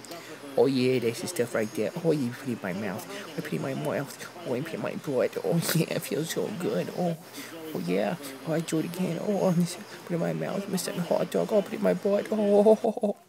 Oh yeah, that's the stuff right there. Oh, you put it in my mouth. I put it in my mouth. Oh, I put it in my butt. Oh yeah, it feels so good. Oh yeah. Oh, I do it again. Oh, put it in my mouth. Mr. Hot dog. Oh, put it in my butt. Oh.